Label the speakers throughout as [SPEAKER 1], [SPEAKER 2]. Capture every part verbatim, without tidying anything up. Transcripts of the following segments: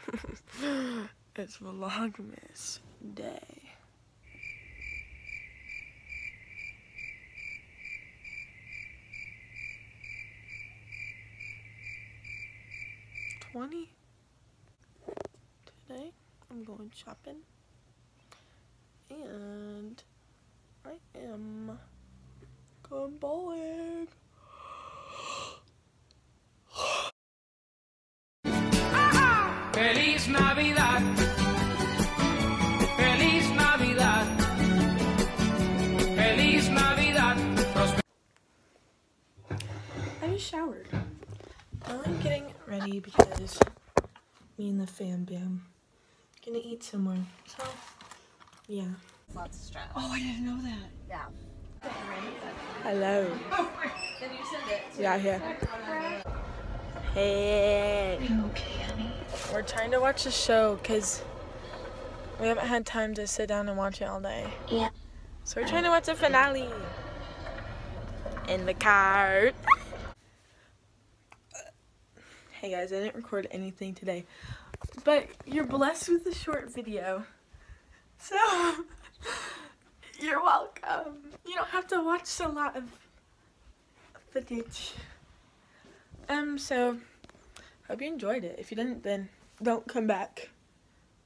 [SPEAKER 1] It's Vlogmas Day. twenty. Today I'm going shopping and I am going bowling.
[SPEAKER 2] Feliz Navidad. Feliz Navidad. Feliz Navidad.
[SPEAKER 1] I just showered. Now I'm getting ready because me and the fam bam gonna eat somewhere. So yeah.
[SPEAKER 3] Lots of stress.
[SPEAKER 1] Oh, I didn't know that.
[SPEAKER 3] Yeah.
[SPEAKER 1] Hello.
[SPEAKER 3] Then you send it.
[SPEAKER 1] Yeah, here. Hey.
[SPEAKER 3] Are you okay, honey?
[SPEAKER 1] We're trying to watch a show because we haven't had time to sit down and watch it all day.
[SPEAKER 3] Yeah.
[SPEAKER 1] So we're trying to watch the finale. In the car. Hey guys, I didn't record anything today, but you're blessed with a short video. So, you're welcome. You don't have to watch a lot of footage. Um, so, hope you enjoyed it. If you didn't, then don't come back.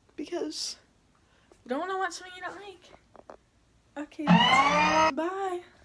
[SPEAKER 1] Because you don't want to watch something you don't like. Okay, bye.